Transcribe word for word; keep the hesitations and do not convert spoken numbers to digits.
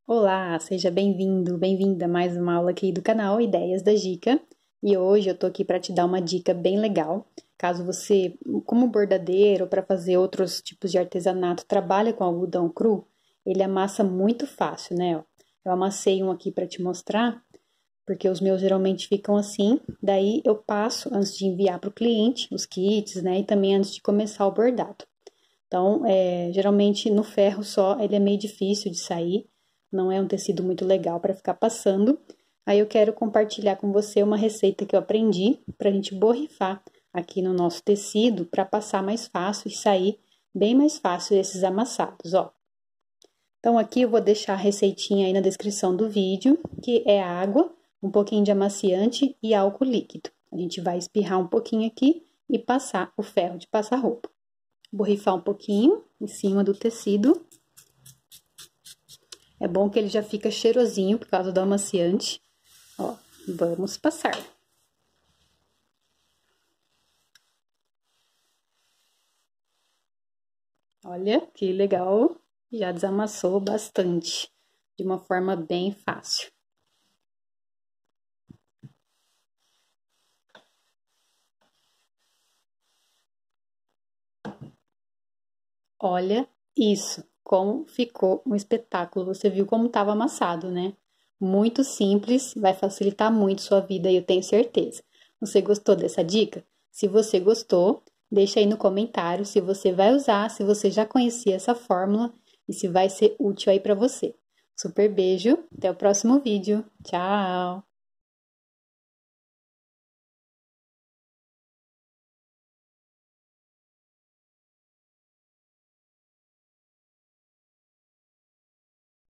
Olá, seja bem-vindo, bem-vinda a mais uma aula aqui do canal Ideias da Gica. E hoje eu tô aqui para te dar uma dica bem legal. Caso você, como bordadeiro ou para fazer outros tipos de artesanato, trabalha com algodão cru, ele amassa muito fácil, né? Eu amassei um aqui para te mostrar, porque os meus geralmente ficam assim. Daí eu passo antes de enviar para o cliente os kits, né? E também antes de começar o bordado. Então, é, geralmente no ferro só ele é meio difícil de sair. Não é um tecido muito legal para ficar passando. Aí eu quero compartilhar com você uma receita que eu aprendi para a gente borrifar aqui no nosso tecido para passar mais fácil e sair bem mais fácil esses amassados, ó. Então aqui eu vou deixar a receitinha aí na descrição do vídeo, que é água, um pouquinho de amaciante e álcool líquido. A gente vai espirrar um pouquinho aqui e passar o ferro de passar roupa. Borrifar um pouquinho em cima do tecido. É bom que ele já fica cheirosinho por causa do amaciante. Ó, vamos passar. Olha, que legal. Já desamassou bastante, de uma forma bem fácil. Olha isso, como ficou um espetáculo. Você viu como estava amassado, né? Muito simples, vai facilitar muito sua vida, eu tenho certeza. Você gostou dessa dica? Se você gostou, deixa aí no comentário se você vai usar, se você já conhecia essa fórmula e se vai ser útil aí para você. Super beijo, até o próximo vídeo. Tchau!